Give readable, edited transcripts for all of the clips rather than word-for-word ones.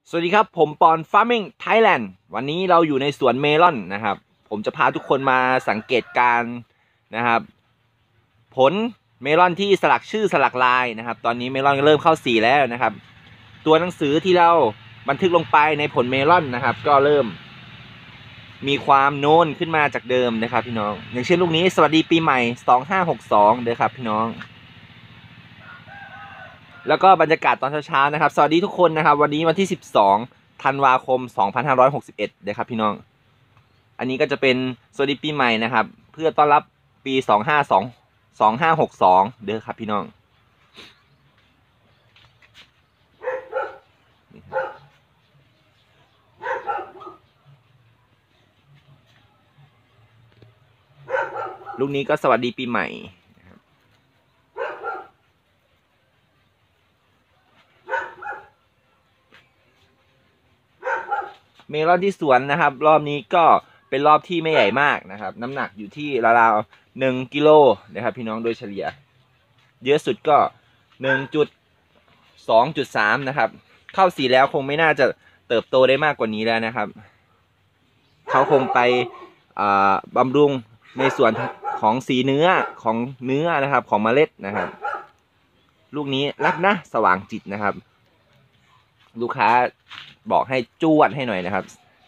สวัสดีครับผมปอน Farming Thailand วันนี้เราอยู่ในสวนเมลอนนะครับผมจะพาทุกคนมาสังเกตการนะครับผลเมลอนที่สลักชื่อสลักลายนะครับตอนนี้เมลอนเริ่มเข้าสีแล้วนะครับตัวหนังสือที่เราบันทึกลงไปในผลเมลอนนะครับก็เริ่มมีความโน้นขึ้นมาจากเดิมนะครับพี่น้องอย่างเช่นลูกนี้สวัสดีปีใหม่2562เด้อครับพี่น้องแล้วก็บรรยากาศตอนเช้าๆนะครับสวัสดีทุกคนนะครับวันนี้วันที่12ธันวาคม2561เด้อครับพี่น้องอันนี้ก็จะเป็นสวัสดีปีใหม่นะครับเพื่อต้อนรับปี2562เด้อครับพี่น้องลูกนี้ก็สวัสดีปีใหม่เมลอนที่สวนนะครับรอบนี้ก็เป็นรอบที่ไม่ใหญ่มากนะครับน้ำหนักอยู่ที่ราวๆ1 กิโลนะครับพี่น้องโดยเฉลี่ยเยอะสุดก็1.2.3นะครับเข้าสีแล้วคงไม่น่าจะเติบโตได้มากกว่านี้แล้วนะครับเขาคงไปบำรุงในส่วนของสีเนื้อของเนื้อนะครับของเมล็ดนะครับลูกนี้รักนะสว่างจิตนะครับลูกค้าบอกให้จวดให้หน่อยนะครับ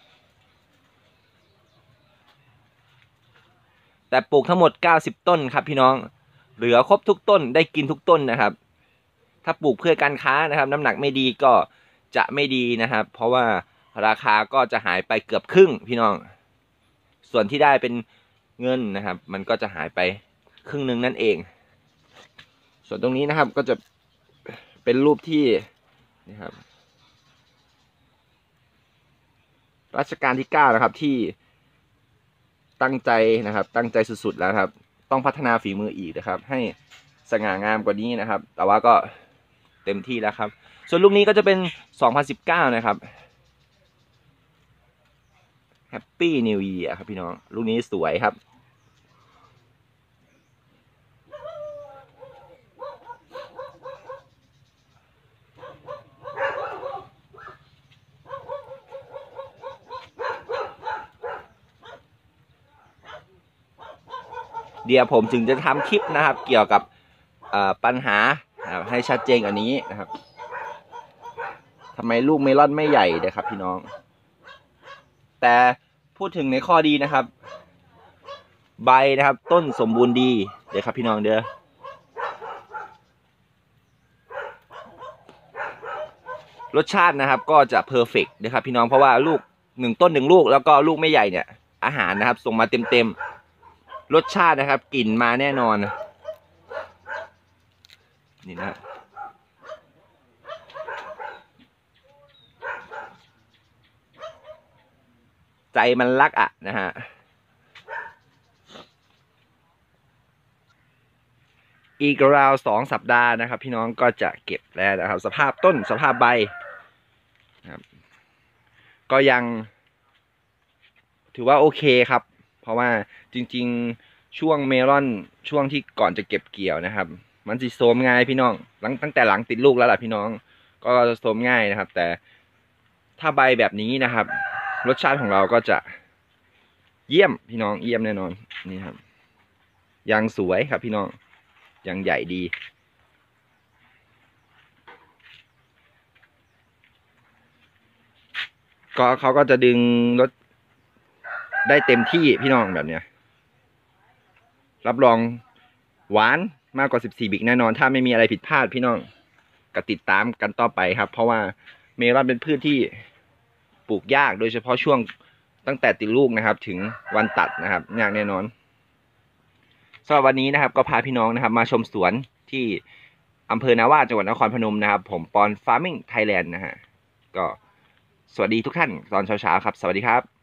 แต่ปลูกทั้งหมด90ต้นครับพี่น้องเหลือครบทุกต้นได้กินทุกต้นนะครับถ้าปลูกเพื่อการค้านะครับน้ำหนักไม่ดีก็จะไม่ดีนะครับเพราะว่าราคาก็จะหายไปเกือบครึ่งพี่น้องส่วนที่ได้เป็นเงินนะครับมันก็จะหายไปครึ่งหนึ่งนั่นเองส่วนตรงนี้นะครับก็จะเป็นรูปที่นะครับรัชกาลที่9นะครับที่ตั้งใจนะครับตั้งใจสุดๆแล้วครับต้องพัฒนาฝีมืออีกนะครับให้สง่างามกว่านี้นะครับแต่ว่าก็เต็มที่แล้วครับส่วนลูกนี้ก็จะเป็น2019นะครับ Happy New Year ครับพี่น้องลูกนี้สวยครับเดี๋ยวผมถึงจะทำคลิปนะครับเกี่ยวกับปัญหาให้ชัดเจนกว่านี้นะครับทำไมลูกเมลอนไม่ใหญ่เลยครับพี่น้องแต่พูดถึงในข้อดีนะครับใบนะครับต้นสมบูรณ์ดีเดี๋ยวครับพี่น้องเด้อรสชาตินะครับก็จะเพอร์เฟกต์นะครับพี่น้องเพราะว่าลูก1 ต้น 1 ลูกแล้วก็ลูกไม่ใหญ่เนี่ยอาหารนะครับส่งมาเต็มรสชาตินะครับกลิ่นมาแน่นอนนี่นะใจมันรักอ่ะนะฮะอีกราว2 สัปดาห์นะครับพี่น้องก็จะเก็บแล้วนะครับสภาพต้นสภาพใบนะครับก็ยังถือว่าโอเคครับเพราะว่าจริงๆช่วงเมลอนช่วงที่ก่อนจะเก็บเกี่ยวนะครับมันจะโทรมง่ายพี่น้องตั้งแต่หลังติดลูกแล้วล่ะพี่น้องก็จะโทรมง่ายนะครับแต่ถ้าใบแบบนี้นะครับรสชาติของเราก็จะเยี่ยมพี่น้องเยี่ยมแน่นอนนี่ครับยังสวยครับพี่น้องยังใหญ่ดีก็เขาก็จะดึงรสได้เต็มที่พี่น้องแบบเนี้ยรับรองหวานมากกว่า14 บิกแน่นอนถ้าไม่มีอะไรผิดพลาดพี่น้องก็ติดตามกันต่อไปครับเพราะว่าเมลอนเป็นพืชที่ปลูกยากโดยเฉพาะช่วงตั้งแต่ติดลูกนะครับถึงวันตัดนะครับยากแน่นอนสำหรับวันนี้นะครับก็พาพี่น้องนะครับมาชมสวนที่อำเภอนาว่าจังหวัดนครพนมนะครับผมปอน Farming Thailand นะฮะก็สวัสดีทุกท่านตอนเช้าๆครับสวัสดีครับ